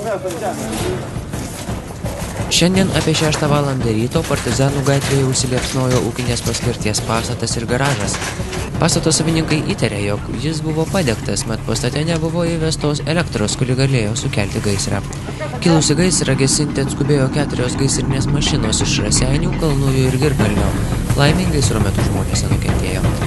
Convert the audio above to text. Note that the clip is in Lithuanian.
Šiandien apie 6 valandą ryto Partizanų gatvėje užsiliepsnojo ūkinės paskirties pastatas ir garažas. Pastato savininkai įtarė, jog jis buvo padegtas, mat pastate nebuvo įvestos elektros, kuri galėjo sukelti gaisrą. Kilusi gaisrą gesinti atskubėjo 4 gaisrinės mašinos iš Raseinių, Kalnųjų ir Girkalnio. Laimei gaisro metu žmonės nenukentėjo.